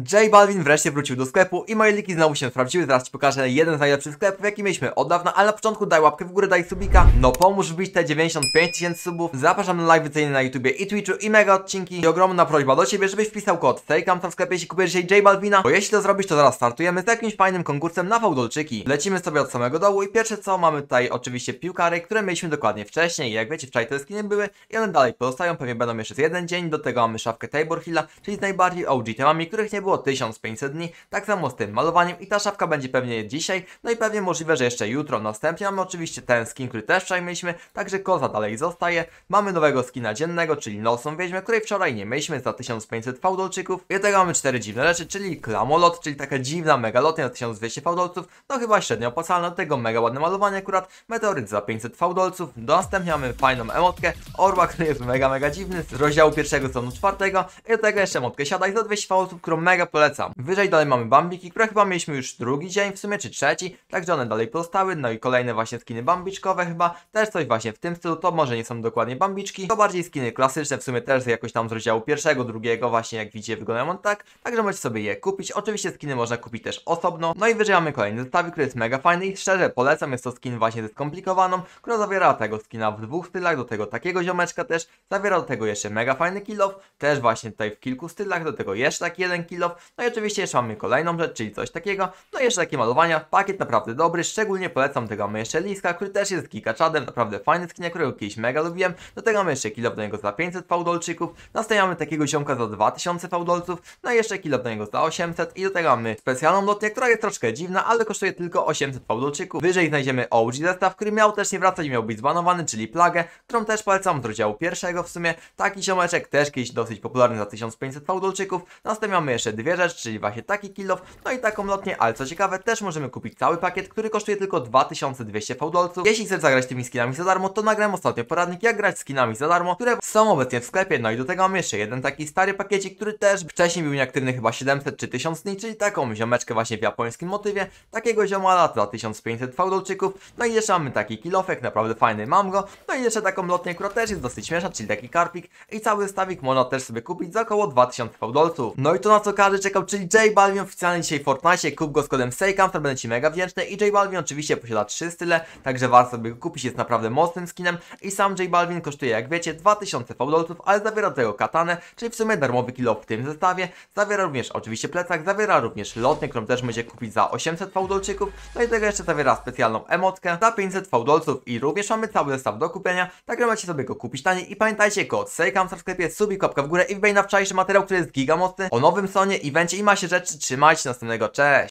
J Balvin wreszcie wrócił do sklepu i moje liki znowu się sprawdziły. Zaraz ci pokażę jeden z najlepszych sklepów, jaki mieliśmy od dawna, ale na początku daj łapkę w górę, daj subika. No pomóż wbić te 95 000 subów. Zapraszam na live wycenienie na YouTubie i Twitchu i mega odcinki. I ogromna prośba do ciebie, żebyś wpisał kod STAYCAMP w sklepie, jeśli kupujesz dzisiaj J Balvina. Bo jeśli to zrobisz, to zaraz startujemy z jakimś fajnym konkursem na fałdolczyki. Lecimy sobie od samego dołu i pierwsze co mamy tutaj oczywiście piłkary, które mieliśmy dokładnie wcześniej. I jak wiecie, wczoraj te skiny były i one dalej pozostają, pewnie będą jeszcze z jeden dzień. Do tego mamy szafkę Tabor Hilla, czyli z najbardziej OG temami, których nie było 1500 dni. Tak samo z tym malowaniem i ta szafka będzie pewnie dzisiaj, no i pewnie możliwe, że jeszcze jutro. Następnie mamy oczywiście ten skin, który też wczoraj mieliśmy, także koza dalej zostaje. Mamy nowego skina dziennego, czyli nocną wiedźmę, której wczoraj nie mieliśmy, za 1500 fałdolczyków. I do tego mamy 4 dziwne rzeczy, czyli klamolot, czyli taka dziwna megalotnia na 1200 fałdolców, no chyba średnio opłacalna. Do tego mega ładne malowanie akurat, meteoryt za 500 fałdolców. Następnie mamy fajną emotkę orła, który jest mega dziwny, z rozdziału pierwszego sezonu 4. I do tego jeszcze emotkę siadaj za 200 fałdolców, którą mega polecam. Wyżej dalej mamy bambiki, które chyba mieliśmy już drugi dzień w sumie, czy trzeci, także one dalej pozostały. No i kolejne właśnie skiny bambiczkowe chyba, też coś właśnie w tym stylu, to może nie są dokładnie bambiczki, to bardziej skiny klasyczne, w sumie też jakoś tam z rozdziału pierwszego, drugiego, właśnie jak widzicie wyglądają on tak, także możecie sobie je kupić. Oczywiście skiny można kupić też osobno. No i wyżej mamy kolejny zestawik, który jest mega fajny i szczerze polecam, jest to skin właśnie ze skomplikowaną, która zawiera tego skina w dwóch stylach, do tego takiego ziomeczka też, zawiera do tego jeszcze mega fajny kill off, też właśnie tutaj w kilku stylach, do tego jeszcze taki jeden kill off, no i oczywiście jeszcze mamy kolejną rzecz, czyli coś takiego, no i jeszcze takie malowania, pakiet naprawdę dobry, szczególnie polecam. Tego mamy jeszcze Liska, który też jest gigachadem, naprawdę fajny skin, którego kiedyś mega lubiłem. Do tego mamy jeszcze kill off do niego za 500 fałdolczyków, następnie mamy takiego ziomka za 2000 fałdolców, no i jeszcze kill off do niego za 800 i do tego mamy specjalną lotnię, która jest troszkę dziwna, ale kosztuje tylko 800 fałdolczyków. Wyżej znajdziemy OG zestaw, który miał też nie wracać i miał być zbanowany, czyli plagę, którą też polecam z rozdziału pierwszego w sumie. Taki ziomeczek też kiedyś dosyć popularny za 1500 fałdolczyków. Następnie mamy jeszcze dwie rzeczy, czyli właśnie taki kill off, no i taką lotnię, ale co ciekawe, też możemy kupić cały pakiet, który kosztuje tylko 2200 fałdolców. Jeśli chcesz zagrać tymi skinami za darmo, to nagram ostatnio poradnik, jak grać skinami za darmo, które są obecnie w sklepie. No i do tego mam jeszcze jeden taki stary pakiecik, który też wcześniej był nieaktywny, chyba 700 czy 1000 dni, czyli taką ziomeczkę właśnie w japońskim motywie, takiego ziomala za 1500 fałdolczyków. No i jeszcze mamy taki kilofek, naprawdę fajny, mam go. No i jeszcze taką lotnię, która też jest dosyć śmieszna, czyli taki karpik, i cały stawik można też sobie kupić za około 2000 fałdolców. No i to, na co każdy czekał, czyli J Balvin oficjalnie dzisiaj w Fortnite. Kup go z kodem STAYCAMP, to będę ci mega wdzięczny. I J Balvin oczywiście posiada 3 style, także warto sobie go kupić, jest naprawdę mocnym skinem. I sam J Balvin kosztuje, jak wiecie, 2000 fałdolców, ale zawiera do tego katanę, czyli w sumie darmowy kill off w tym zestawie. Zawiera również oczywiście plecak, zawiera również lotnię, którą też możecie kupić za 800 fałdolczyków. No i do tego jeszcze zawiera specjalną emotkę za 500 fałdolców i również mamy cały zestaw do kupienia, także macie sobie go kupić taniej. I pamiętajcie, kod STAYCAMP w sklepie, subik, łapka w górę i wbij na wczorajszy materiał, który jest giga mocny, o nowym Sonie, evencie i masie rzeczy. Trzymajcie się, następnego, cześć!